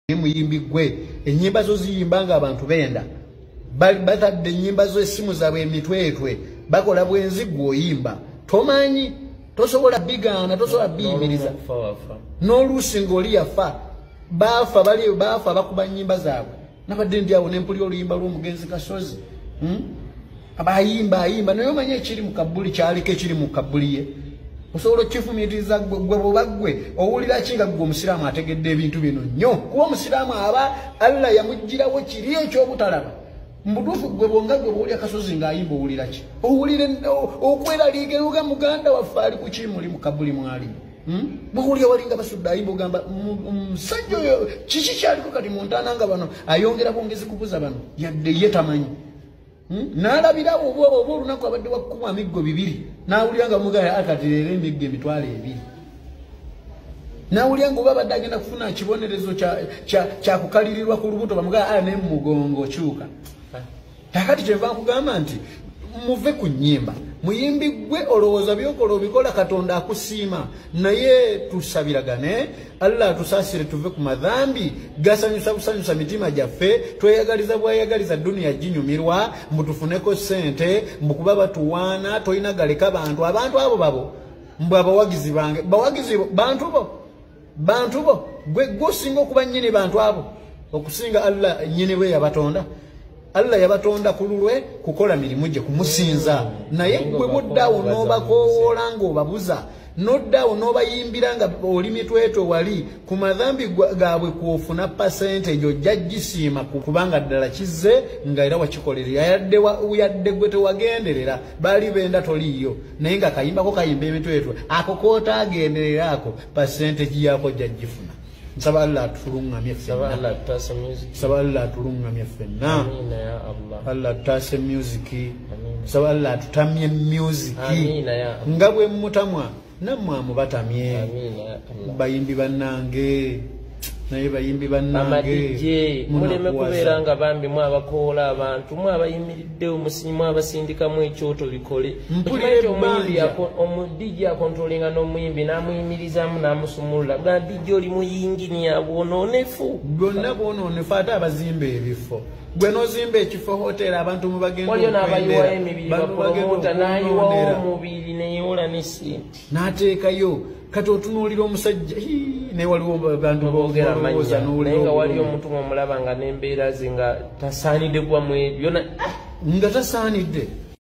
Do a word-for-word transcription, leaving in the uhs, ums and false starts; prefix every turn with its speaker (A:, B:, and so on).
A: Omuyimbi gwe enyimba zo ziyimbanga abantu benda batadde enyimba zo essimu zaabwe emitwetwe bakola bwenzi gwoyimba tomanyi tosobola bigana tosobola biyimiriza n'oluusi ng'oli yafa bafa bali bafa bakuba nyimba zaabwe nabadde ndi awo nempulira oluyimba lw'omugenzi Kasozi abayimba ayimba naye omanye ekiri mu kabbuli kyaliko ekiri mu kabbuli ye osobola okifumitiza gwe bwebagwe owulira ki nga gwe omusiraamu ategedde ebintu bino nnyo kuba omusiraamu aba Allah yamugirawo kiri ekyobutalaba mbutuufu gwe bonga gwe bwolya Kasozi ng'ayimba owulira ki owulire okweraliigeruga muganda waffe ali ku kimuli mu kabbuli mwali bwowulya walinga basudde ayimba ogamba omusajja oyo kiki kyaliko kati mu ntaana nga bano ayongera bwongezi kubuza bano yadde ye tamanyi nalabirawo oba olunaku abadde wakkuma amiggo bibiri nawulira nga mugaya akati leero emiggo emitwalo ebiri nawulira nga oba abadde agenda kufuna kibonerezo kyakukalirirwa ku lubuto bamugaya aya naye mumugongo kyuka kakati kyenva nkugamba nti muve ku nnyimba muyimbi gwe olowooza byokola obikola Katonda akusiima naye tusabiragane Allah atusaasire tuve ku madhambi gasanyusa busanyusa mitima gyaffe tweyagaliza bwayagaliza duniya ginyumirwa mbutufuneko sente mbukuba batuwaana toyina galeka bantu abantu abo babo mbwe abawagizi bange bawagizi bantu bo bantu bo gwe gosinga okuba nnyini bantu abo okusinga Allah nnyini we yabatonda Allah yabatonda kululwe kukola mirimu gye kumusinza naye gwe buddawo n'obakowoola ng'obabuza noddawo n'obayimbira nga oli mitweto wali ku madhambi gaabwe kwofuna percentage ojja gisiima kubanga ddala kizze nga era wakikolerera yadde yadde gwe tewagenderera baali benda toliiyo naye nga kayimbako kayimba emitwetwe ako kootagenderera ako percentage yaako ojja gifuna nsaba Allah atulungamye ffenna Allah atutaase music nsaba Allah atulungamye ffenna amina ya Allah Allah atutaase music nsaba Allah atutamye music amina ya Allah nga bwe mutamwa nammwe amubatamye amina ya Allah bayimbi bannange naye bayimbi bannange muleme kubeera nga bambi mu abakoola abantu mu abayimiridde omusimu abasindikamu ekyoto bikole mpulire omuyimbi omudijja akontrolinga n'omuyimbi n'amuyimirizamu n'amusumulula bwa dijja oli muyingini abwonoonefu bwonna bwonoonefu ate abazimba ebifo gwe nozimba ekifo hotera abantu mu bagenda waliyo n'abayiwayo emibiri bapromota n'ayiwawo omubiri neyola n'esente n'ateekayo kati otunuulira omusajja naye waliwo abantu boogera amanya naye nga waliyo omuntu omulaba nga n'embeera ze nga tasaanidde gwa mu ebyo nga tasaanidde